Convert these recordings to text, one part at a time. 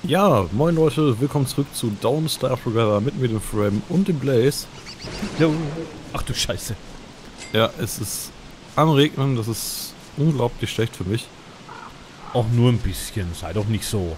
Ja, moin Leute, willkommen zurück zu Down Star Together mit mir, dem Frame und dem Blaze. Jo. Ach du Scheiße. Ja, es ist am Regnen, das ist unglaublich schlecht für mich. Auch nur ein bisschen, sei doch nicht so.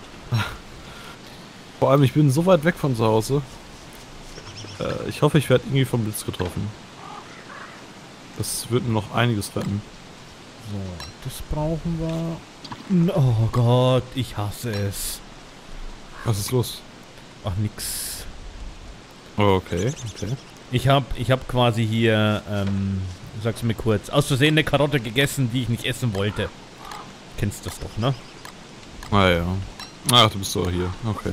Vor allem, ich bin so weit weg von zu Hause. Ich hoffe, ich werde irgendwie vom Blitz getroffen. Das wird mir noch einiges retten. So, das brauchen wir. Oh Gott, ich hasse es. Was ist los? Ach, nix. Oh, okay. Ich hab quasi hier, sag's mir kurz, aus Versehen eine Karotte gegessen, die ich nicht essen wollte. Kennst das doch, ne? Ah ja. Ach, du bist doch hier. Okay.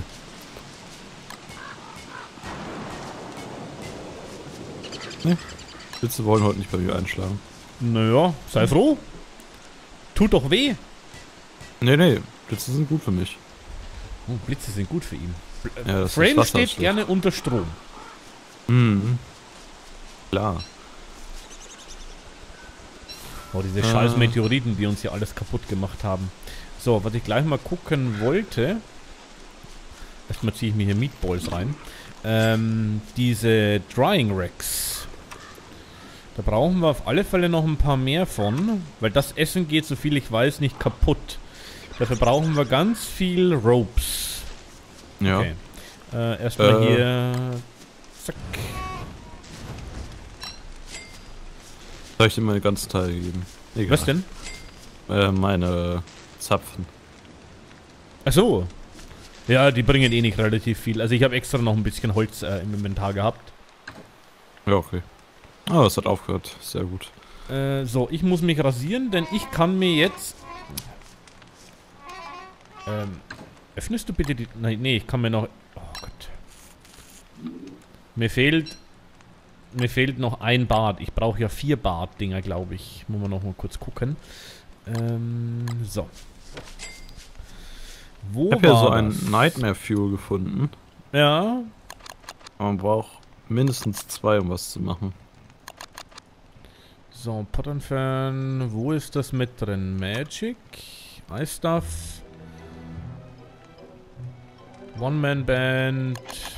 Ne? Blitze wollen heute nicht bei mir einschlagen. Naja, sei froh. Tut doch weh. Nee, Blitze sind gut für mich. Oh, Blitze sind gut für ihn. Ja, das Frame ist steht gerne unter Strom. Mhm. Klar. Oh, diese scheiß Meteoriten, die uns hier alles kaputt gemacht haben. So, was ich gleich mal gucken wollte. Erstmal ziehe ich mir hier Meatballs rein. Diese Drying Racks. Da brauchen wir auf alle Fälle noch ein paar mehr von. Weil das Essen geht, so viel ich weiß, nicht kaputt. Dafür brauchen wir ganz viel Ropes. Ja. Okay. Erstmal hier. Zack. Soll ich dir meine ganzen Teile geben? Egal. Was denn? Meine Zapfen. Achso. Ja, die bringen eh nicht relativ viel. Also ich habe extra noch ein bisschen Holz im Inventar gehabt. Ja, okay. Ah, es hat aufgehört. Sehr gut. So, ich muss mich rasieren, denn ich kann mir jetzt... öffnest du bitte die... Nein, nee, ich kann mir noch... Oh Gott. Mir fehlt noch ein Bart. Ich brauche ja 4 Bart-Dinger, glaube ich. Muss man noch mal kurz gucken. So. Wo Ich habe ja so war ein das? Nightmare Fuel gefunden. Ja. Aber man braucht mindestens 2, um was zu machen. So, Pattern Fan. Wo ist das mit drin? Magic. Ice Stuff. One-Man-Band.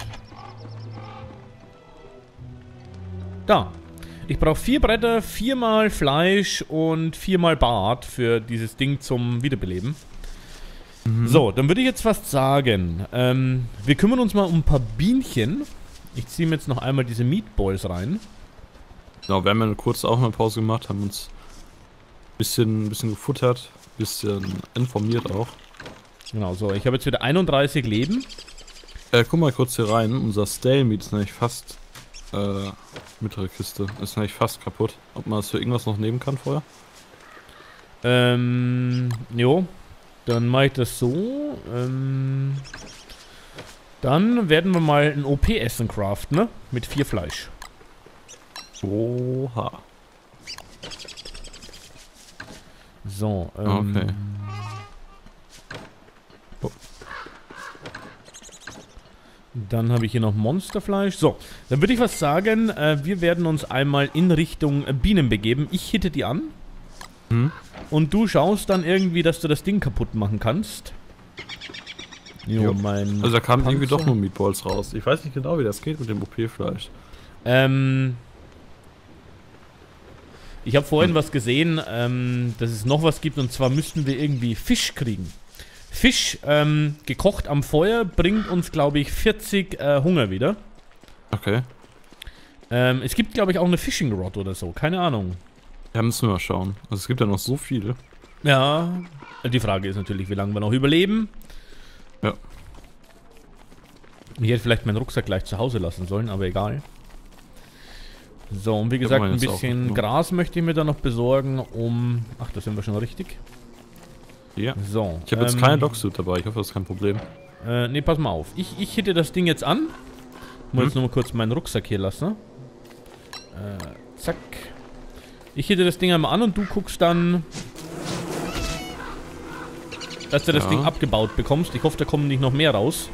Da. Ich brauche 4 Bretter, 4 mal Fleisch und 4 mal Bart für dieses Ding zum Wiederbeleben. So, dann würde ich jetzt fast sagen, wir kümmern uns mal um ein paar Bienchen. Ich ziehe mir jetzt noch einmal diese Meatballs rein. Genau, wir haben ja kurz auch eine Pause gemacht, haben uns ein bisschen gefuttert, ein bisschen informiert auch. Genau, so, ich habe jetzt wieder 31 Leben. Guck mal kurz hier rein, unser Stale Meat ist nämlich fast, mittlere Kiste, ist nämlich fast kaputt. Ob man das für irgendwas noch nehmen kann vorher? Jo. Dann mache ich das so. Dann werden wir mal ein OP-Essen craften, ne? Mit 4 Fleisch. Oha. So, Okay. Oh. Dann habe ich hier noch Monsterfleisch. So, dann würde ich was sagen, wir werden uns einmal in Richtung Bienen begeben. Ich hitte die an. Und du schaust dann irgendwie, dass du das Ding kaputt machen kannst. Jo, mein Also da kamen Panzer. irgendwie doch nur Meatballs raus. Ich weiß nicht genau, wie das geht mit dem OP-Fleisch. Ich habe vorhin was gesehen, dass es noch was gibt, und zwar müssten wir irgendwie Fisch kriegen. Fisch, gekocht am Feuer, bringt uns, glaube ich, 40 Hunger wieder. Okay. Es gibt, glaube ich, auch eine Fishing Rod oder so, keine Ahnung. Ja, müssen wir mal schauen. Also es gibt ja noch so viele. Ja, die Frage ist natürlich, wie lange wir noch überleben. Ja. Ich hätte vielleicht meinen Rucksack gleich zu Hause lassen sollen, aber egal. So, und wie gesagt, ein bisschen Gras möchte ich mir da noch besorgen, um... Ach, da sind wir schon richtig. Ja. So. Ich habe jetzt keine Dogsuit dabei, ich hoffe, das ist kein Problem. Ne, pass mal auf. Ich hitte das Ding jetzt an. Ich muss jetzt nur mal kurz meinen Rucksack hier lassen. Zack. Ich hitte das Ding einmal an und du guckst dann, dass du das Ding abgebaut bekommst. Ich hoffe, da kommen nicht noch mehr raus.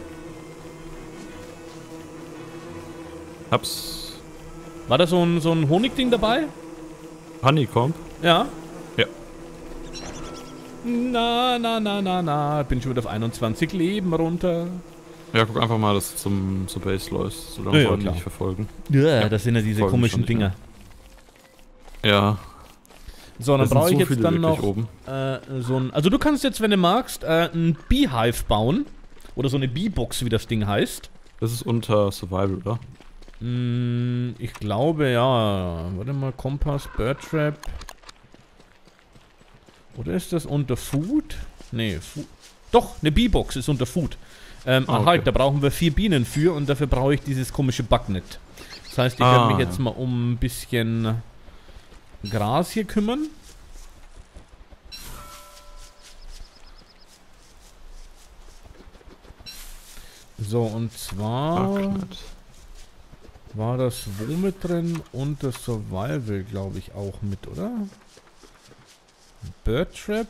Hab's. War da so ein Honigding dabei? Honeycomb? Ja. Ja. Na. Bin schon wieder auf 21 Leben runter. Ja, guck einfach mal, dass du zur Base läufst, solange wir nicht verfolgen. Ja, das sind ja diese komischen Dinger. Ja. So, dann brauche ich jetzt dann noch oben. so ein... Also du kannst jetzt, wenn du magst, ein Beehive bauen. Oder so eine Bee-Box, wie das Ding heißt. Das ist unter Survival, oder? Ich glaube, ja. Warte mal, Kompass, Bird Trap. Oder ist das unter Food? Nee, doch, eine Bee-Box ist unter Food. Okay. Halt, da brauchen wir 4 Bienen für und dafür brauche ich dieses komische Bugnet. Das heißt, ich werde mich jetzt mal um ein bisschen Gras hier kümmern. So, und zwar war das wo mit drin und das Survival, glaube ich, auch mit, oder? Bird Trap.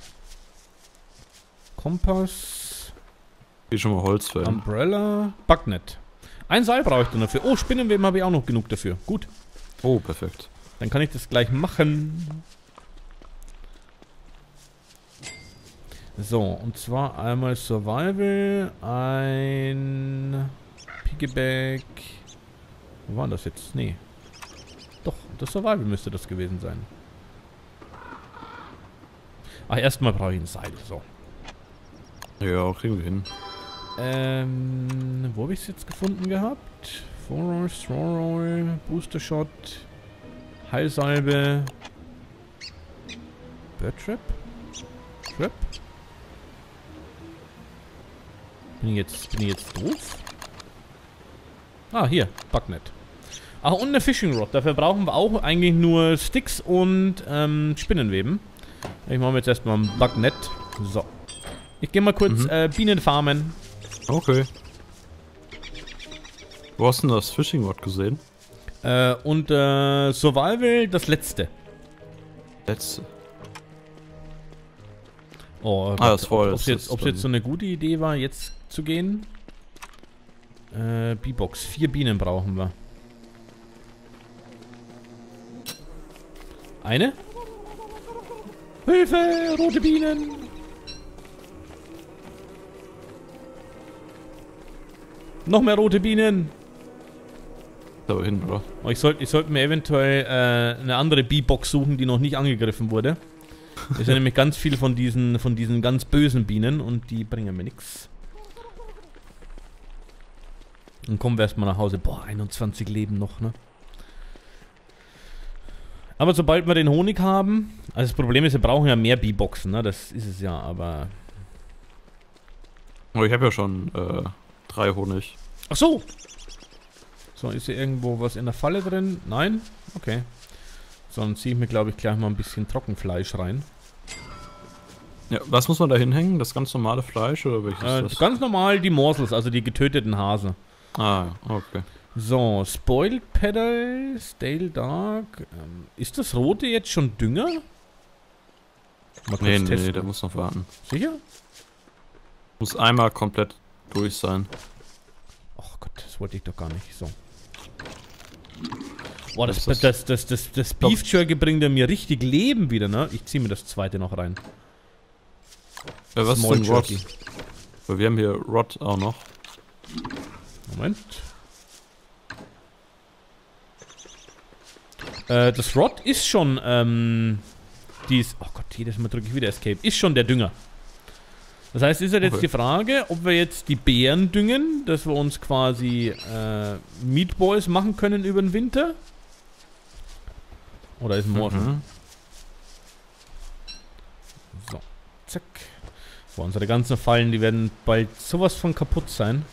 Kompass. Hier schon mal Holz für Umbrella. Bugnet. Ein Seil brauche ich dann dafür. Oh, Spinnenweben habe ich auch noch genug dafür. Gut. Oh, perfekt. Dann kann ich das gleich machen. So, und zwar einmal Survival, ein Piggyback. Wo war das jetzt? Nee. Doch, das Survival müsste das gewesen sein. Ach, erstmal brauche ich ein Seil. So. Ja, kriegen wir hin. Wo habe ich es jetzt gefunden gehabt? Roll, Straw Roll, Booster Shot, Heilsalbe, Bird Trap? Trap? Bin ich jetzt doof? Ah, hier, Bugnet. Ach, und eine Fishing Rod. Dafür brauchen wir auch eigentlich nur Sticks und Spinnenweben. Ich mache mir jetzt erstmal ein Bugnet. So. Ich gehe mal kurz Bienen farmen. Okay. Wo hast du denn das Fishing Rod gesehen? Und Survival das letzte. Oh, das voll. Ob es jetzt so eine gute Idee war, jetzt zu gehen? Bee-Box. 4 Bienen brauchen wir. Eine? Hilfe! Rote Bienen! Noch mehr rote Bienen! Da hin, oder? Oh, ich sollte mir eventuell eine andere Bee-Box suchen, die noch nicht angegriffen wurde. Es sind nämlich ganz viele von diesen ganz bösen Bienen und die bringen mir nichts. Dann kommen wir erstmal nach Hause. Boah, 21 Leben noch, ne? Aber sobald wir den Honig haben, also das Problem ist, wir brauchen ja mehr Bee-Boxen, ne? Das ist es ja, aber... Oh, ich habe ja schon 3 Honig. Ach so! So, ist hier irgendwo was in der Falle drin? Nein? Okay. So, dann ziehe ich mir, glaube ich, gleich mal ein bisschen Trockenfleisch rein. Ja, was muss man da hinhängen? Das ganz normale Fleisch oder welches ist das? Ganz normal die Morsels, also die getöteten Hase. Ah, okay. So, Spoiled Pedal, Stale Dark. Ist das rote jetzt schon Dünger? Mal kurz testen. Der muss noch warten. Sicher? Muss einmal komplett durch sein. Ach Gott, das wollte ich doch gar nicht. So. Boah, das Beef Jerky bringt ja mir richtig Leben wieder, ne? Ich ziehe mir das zweite noch rein. Was ist denn Rod? Weil wir haben hier Rod auch noch. Moment. Das Rod ist schon, oh Gott, jedes Mal drücke ich wieder Escape. Ist schon der Dünger. Das heißt, ist halt jetzt die Frage, ob wir jetzt die Beeren düngen, dass wir uns quasi Meatballs machen können über den Winter. Oder ist morgen? So, zack. So, unsere ganzen Fallen, die werden bald sowas von kaputt sein.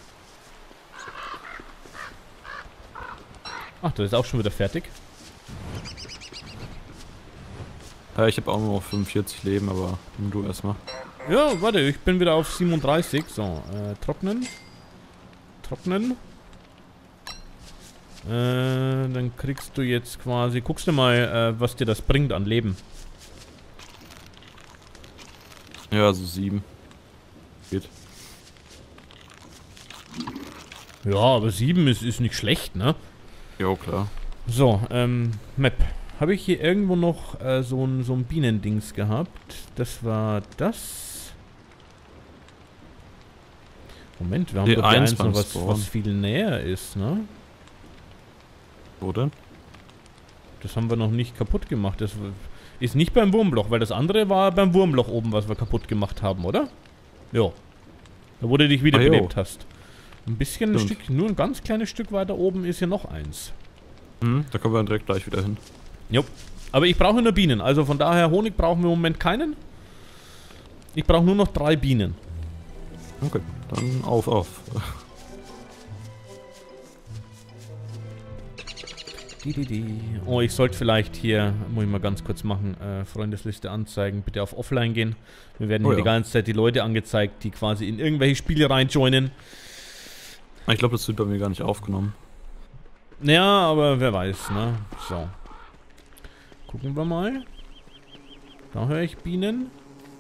Ach, das ist auch schon wieder fertig. Ja, ich habe auch nur noch 45 Leben, aber nimm du erstmal. Ja, warte, ich bin wieder auf 37. So, trocknen. Trocknen. Dann kriegst du jetzt quasi... Guckst du mal, was dir das bringt an Leben. Ja, so 7. Geht. Ja, aber 7 ist nicht schlecht, ne? Jo, klar. So, Map. habe ich hier irgendwo noch so ein Bienendings gehabt? Das war das. Moment, wir haben doch hier eins, was viel näher ist, ne? Wo denn? Das haben wir noch nicht kaputt gemacht. Das ist nicht beim Wurmloch, weil das andere war beim Wurmloch oben, was wir kaputt gemacht haben, oder? Ja. Da wo du dich wiederbelebt hast. Ein bisschen, ein Stück, nur ein ganz kleines Stück weiter oben ist hier noch eins. Da kommen wir dann direkt gleich wieder hin. Jo. Aber ich brauche nur Bienen, also von daher Honig brauchen wir im Moment keinen. Ich brauche nur noch 3 Bienen. Okay, dann auf. Oh, ich sollte vielleicht hier, muss ich mal ganz kurz machen, Freundesliste anzeigen, bitte auf Offline gehen. Wir werden hier die ganze Zeit die Leute angezeigt, die quasi in irgendwelche Spiele reinjoinen. Ich glaube, das wird bei mir gar nicht aufgenommen. Ja, aber wer weiß, ne? So. Gucken wir mal. Da höre ich Bienen.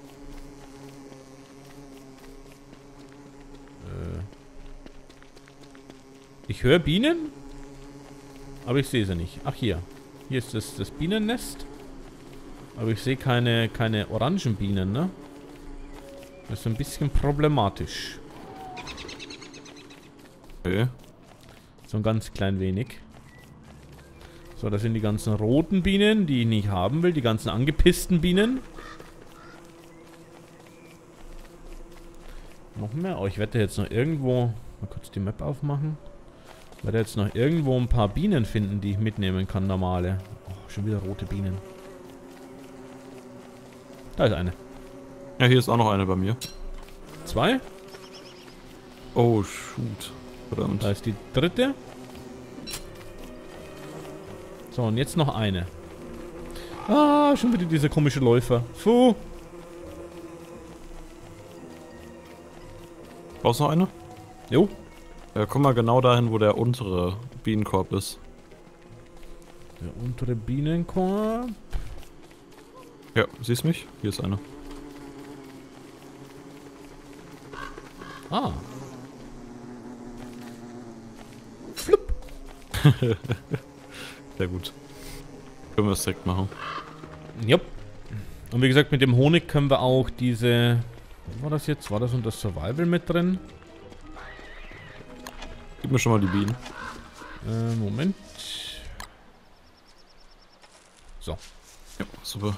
Ich höre Bienen? Aber ich sehe sie nicht. Ach, hier. Hier ist das Bienennest. Aber ich sehe keine Orangenbienen, ne? Das ist ein bisschen problematisch. Okay. So ein ganz klein wenig. So, das sind die ganzen roten Bienen, die ich nicht haben will. Die ganzen angepissten Bienen. Noch mehr? Oh, ich werde jetzt noch irgendwo... Mal kurz die Map aufmachen. Ich werde jetzt noch irgendwo ein paar Bienen finden, die ich mitnehmen kann, normale. Oh, schon wieder rote Bienen. Da ist eine. Ja, hier ist auch noch eine bei mir. 2? Oh, shoot. Verdammt. Da ist die 3. So, und jetzt noch eine. Ah, schon wieder dieser komische Läufer. Puh. Brauchst du noch eine? Jo. Ja, komm mal genau dahin, wo der untere Bienenkorb ist. Der untere Bienenkorb. Ja, siehst du mich? Hier ist eine. Ah. Flupp. Sehr gut. Können wir es direkt machen. Jupp. Und wie gesagt, mit dem Honig können wir auch diese... Was war das jetzt? War das unter Survival mit drin? Gib mir schon mal die Bienen. Moment. So. Ja, super.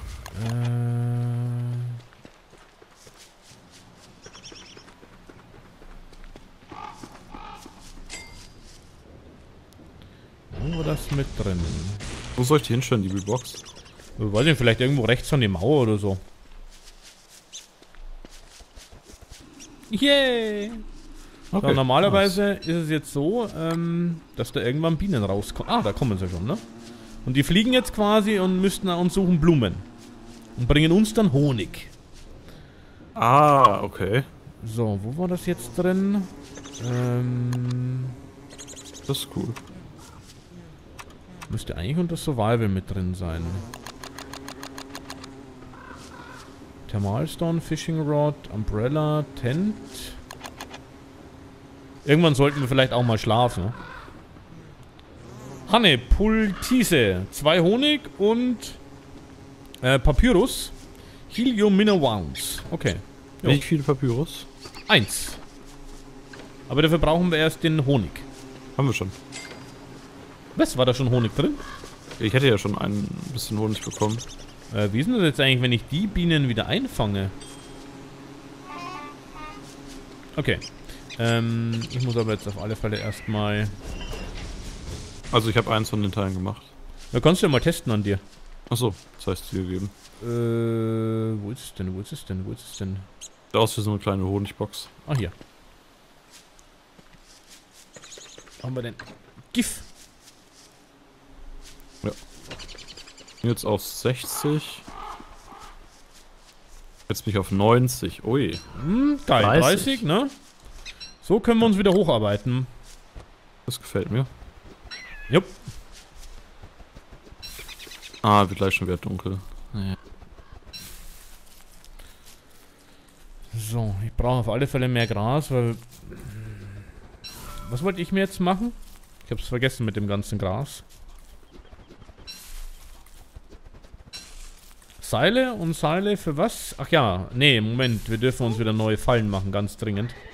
Wo war das mit drin? Wo soll ich die hinstellen, die Box? Ich weiß nicht, vielleicht irgendwo rechts an die Mauer oder so. Yay! Okay, So, normalerweise ist es jetzt so, dass da irgendwann Bienen rauskommen. Ah, da kommen sie schon, ne? Und die fliegen jetzt quasi und müssten und suchen Blumen. Und bringen uns dann Honig. Ah, okay. So, wo war das jetzt drin? Das ist cool. Müsste eigentlich unter Survival mit drin sein. Thermalstone, Fishing Rod, Umbrella, Tent. Irgendwann sollten wir vielleicht auch mal schlafen. Ne? Hanne, Pultise, 2 Honig und Papyrus. Helium Minerals. Okay. Jo. Wie viel Papyrus? 1. Aber dafür brauchen wir erst den Honig. Haben wir schon. Was? War da schon Honig drin? Ich hätte ja schon ein bisschen Honig bekommen. Wie ist denn das jetzt eigentlich, wenn ich die Bienen wieder einfange? Okay. Ich muss aber jetzt auf alle Fälle erstmal... Also ich habe eins von den Teilen gemacht. Da kannst du ja mal testen an dir. Achso, das heißt zugegeben. Wo ist es denn? Wo ist es denn? Wo ist es denn? Da aus wie so eine kleine Honigbox. Ah, hier. Was haben wir denn? GIF. Ja. Jetzt auf 60. Jetzt bin ich auf 90. Ui. Geil. 30, ne? So können wir uns wieder hocharbeiten. Das gefällt mir. Jupp. Ah, wird gleich schon wieder dunkel. Ja. So, ich brauche auf alle Fälle mehr Gras, weil... Was wollte ich mir jetzt machen? Ich hab's vergessen mit dem ganzen Gras. Seile und Seile für was? Ach ja, nee, Moment, wir dürfen uns wieder neue Fallen machen, ganz dringend.